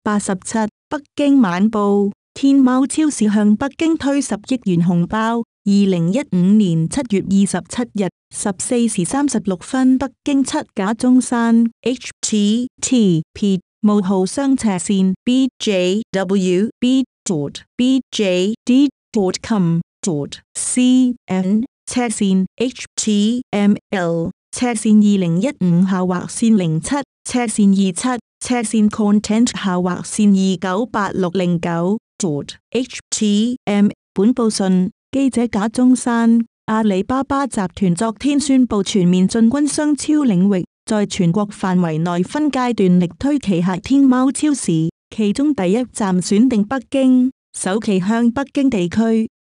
87北京晚報，天貓超市向北京推10億元紅包。2015年7月27日14時36分，北京7架中山 http://bj.com/cn/html//content/html/html 本報訊，記者賈中山，阿里巴巴集團昨天宣布全面進軍商超領域，在全國範圍內分階段力推旗下天貓超市，其中第一站選定北京，首期向北京地區